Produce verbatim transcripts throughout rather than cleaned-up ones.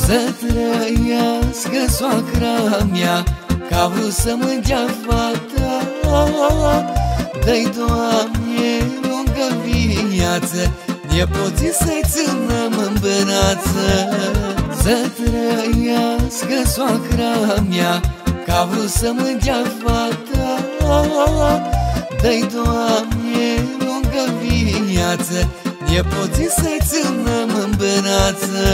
Să trăiască soacra mea, că a vrut să mângea fata. Dă-i, Doamne, lungă viață, nepoții să-i ținem în brață. Să trăiască soacra mea, că a vrut să mângea fata. Dă-i, Doamne, lungă viață, nepoții să-i ținem în brață.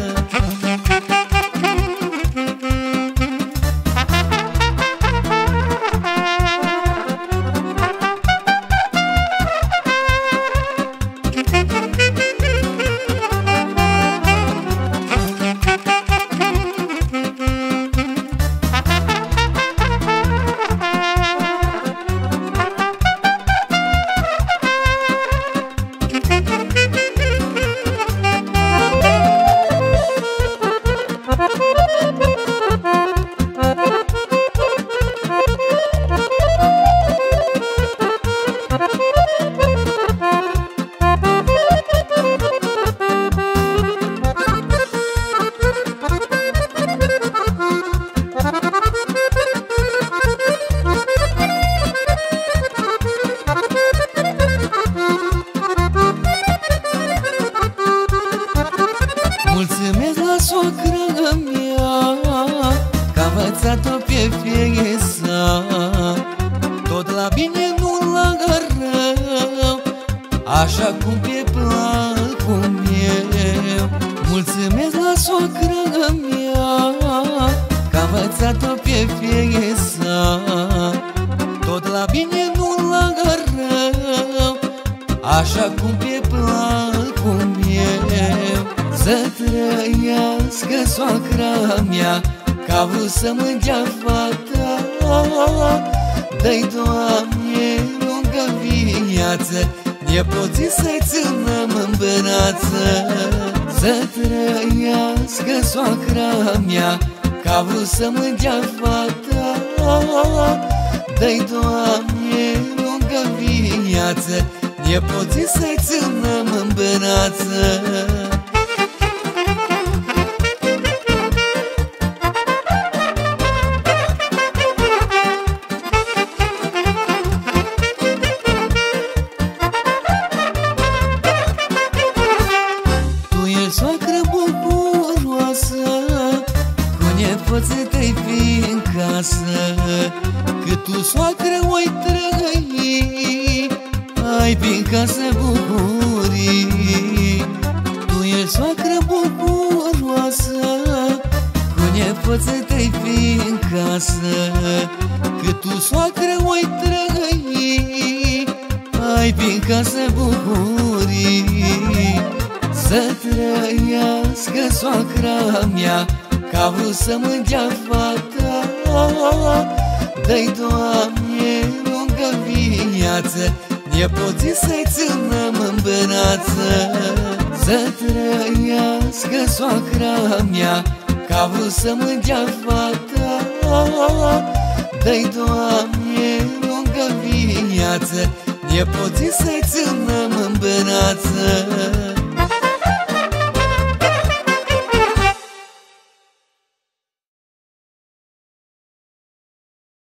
Mulțumesc la soacră mea, că a învățat-o pe fiesa, tot la bine, nu la rău, așa cum pe placul meu. Mulțumesc la soacră mea, că a învățat-o pe fiesa, tot la bine, nu la rău, așa cum pe placul meu. Să trăiască soacra mea, că a vrut să mângea fata. Dă-i, Doamne, lungă viață, nepoții să-i ținem în brață. Să trăiască soacra mea, că a vrut să mângea fata. Dă-i, Doamne, lungă viață, nepoții să-i ținem în brață. Soacră bucuroasă, cu nepoții tăi fi în casă, că tu, soacră, oi trăi, ai fi-n casă bucurii. Tu ești soacră bucuroasă, cu nepoții tăi fi în casă, că tu, soacră, oi trăi, ai fi-n casă bucurii. Să trăiască soacra mea, că a vrut să mângea fata. Dă-i, Doamne, lungă viață, nepoții să-i ținem în brață. Să trăiască soacra mea, că a vrut să mângea fata. Dă-i, Doamne, lungă viață, nepoții să-i ținem în brață.